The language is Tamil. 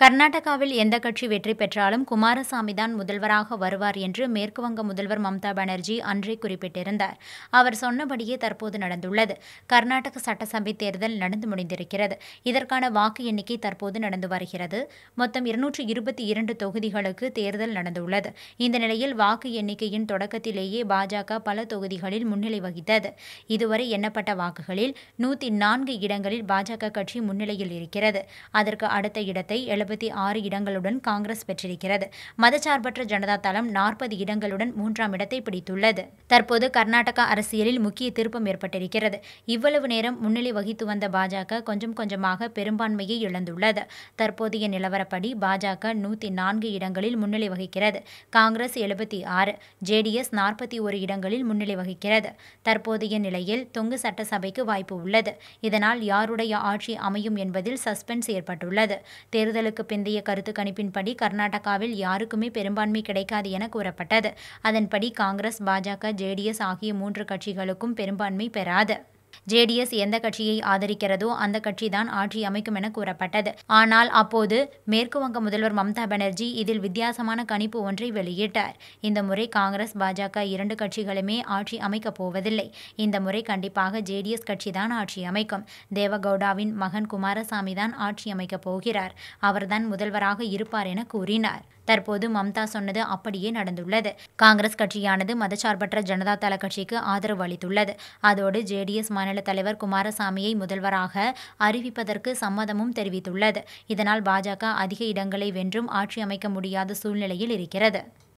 கர்நாடகாவில் எந்த கட்சி வெற்றி பெற்றாலும் குமாரசாமி தான் முதல்வராக வருவார் என்று மேற்குவங்க முதல்வர் மம்தா பானர்ஜி அன்றே குறிப்பிட்டிருந்தார். அவர் சொன்னபடியே தற்போது நடந்துள்ளது. கர்நாடக சட்டசபை தேர்தல் நடந்து முடிந்திருக்கிறது. இதற்கான வாக்கு எண்ணிக்கை தற்போது நடந்து வருகிறது. மொத்தம் 222 தொகுதிகளுக்கு தேர்தல் நடந்துள்ளது. இந்த நிலையில் வாக்கு எண்ணிக்கையின் தொடக்கத்திலேயே பாஜக பல தொகுதிகளில் முன்னிலை வகித்தது. இதுவரை எண்ணப்பட்ட வாக்குகளில் 104 இடங்களில் பாஜக கட்சி முன்னிலையில் இருக்கிறது. அதற்கு அடுத்த இடத்தை 76 இடங்களுடன் காங்கிரஸ் பெற்றிருக்கிறது. மதச்சார்பற்ற ஜனதா தளம் 40 இடங்களுடன் 3ஆம் இடத்தை பிடித்துள்ளது. தற்போது கர்நாடகா அரசியலில் முக்கிய திருப்பம் ஏற்பட்டிருக்கிறது. இவ்வளவு நேரம் முன்னிலை வகித்து வந்த பாஜக கொஞ்சம் கொஞ்சமாக பெரும்பான்மையை இழந்துள்ளது. தற்போதைய நிலவரப்படி பாஜக 104 இடங்களில் முன்னிலை வகிக்கிறது. காங்கிரஸ் 76, ஜேடிஎஸ் 41 இடங்களில் முன்னிலை வகிக்கிறது. தற்போதைய நிலையில் தொங்கு சட்டசபைக்கு வாய்ப்பு உள்ளது. இதனால் யாருடைய ஆட்சி அமையும் என்பதில் சஸ்பென்ஸ் ஏற்பட்டுள்ளது. தேர்தலுக்கு பிந்தைய கருத்து கணிப்பின்படி கர்நாடகாவில் யாருக்குமே பெரும்பான்மை கிடைக்காது என கூறப்பட்டது. அதன்படி காங்கிரஸ், பாஜக, ஜேடிஎஸ் ஆகிய 3 கட்சிகளுக்கும் பெரும்பான்மை பெறாது. ஜேடிஎஸ் எந்த கட்சியை ஆதரிக்கிறதோ அந்த கட்சிதான் ஆட்சி அமைக்கும் என கூறப்பட்டது. ஆனால் அப்போது மேற்குவங்க முதல்வர் மம்தா பானர்ஜி இதில் வித்தியாசமான கணிப்பு ஒன்றை வெளியிட்டார். இந்த முறை காங்கிரஸ், பாஜக 2 கட்சிகளுமே ஆட்சி அமைக்கப் போவதில்லை. இந்த முறை கண்டிப்பாக ஜேடிஎஸ் கட்சிதான் ஆட்சி அமைக்கும். தேவகவுடாவின் மகன் குமாரசாமி தான் ஆட்சி அமைக்கப் போகிறார். அவர்தான் முதல்வராக இருப்பார் என கூறினார். தற்போது மம்தா சொன்னது அப்படியே நடந்துள்ளது. காங்கிரஸ் கட்சியானது மதச்சார்பற்ற ஜனதா தள கட்சிக்கு ஆதரவு அளித்துள்ளது. அதோடு ஜேடிஎஸ் மாநில தலைவர் குமாரசாமியை முதல்வராக அறிவிப்பதற்கு சம்மதமும் தெரிவித்துள்ளது. இதனால் பாஜக அதிக இடங்களை வென்றும் ஆட்சி அமைக்க முடியாத சூழ்நிலையில் இருக்கிறது.